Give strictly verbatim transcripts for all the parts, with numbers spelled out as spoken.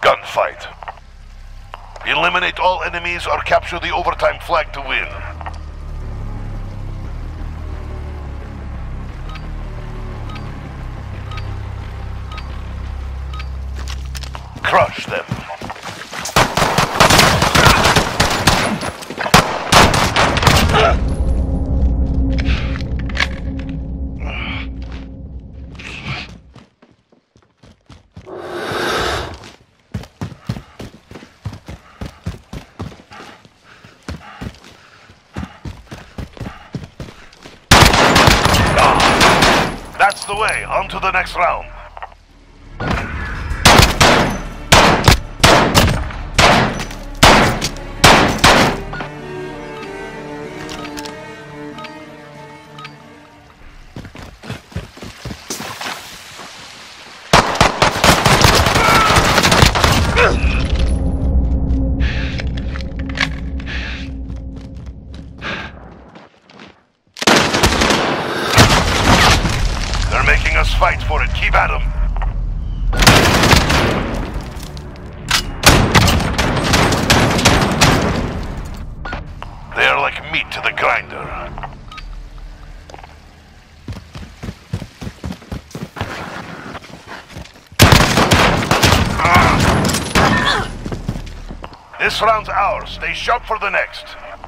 Gunfight. Eliminate all enemies or capture the overtime flag to win. Crush them. That's the way. On to the next round. Making us fight for it. Keep at 'em. They are like meat to the grinder. This round's ours. Stay sharp for the next.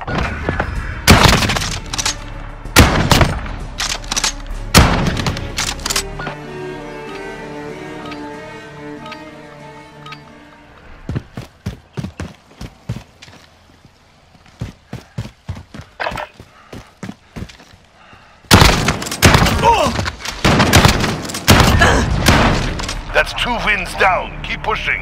That's two wins down. Keep pushing.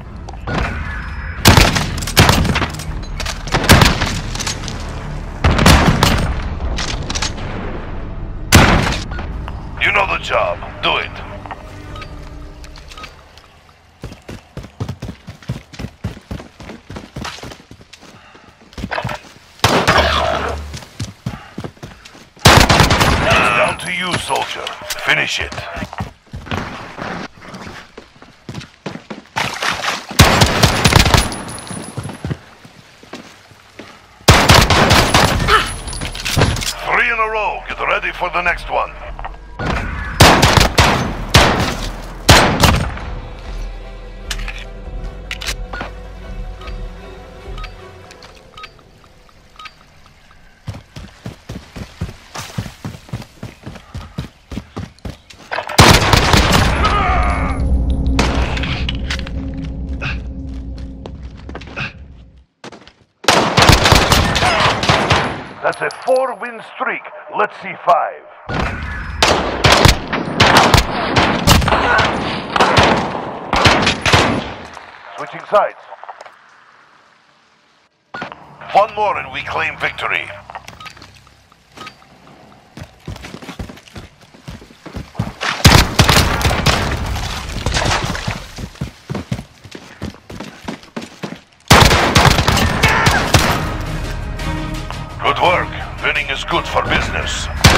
You know the job. Do it. It's down to you, soldier. Finish it. Three in a row. Get ready for the next one. That's a four-win streak. Let's see five. Switching sides. One more and we claim victory. Good work. Winning is good for business.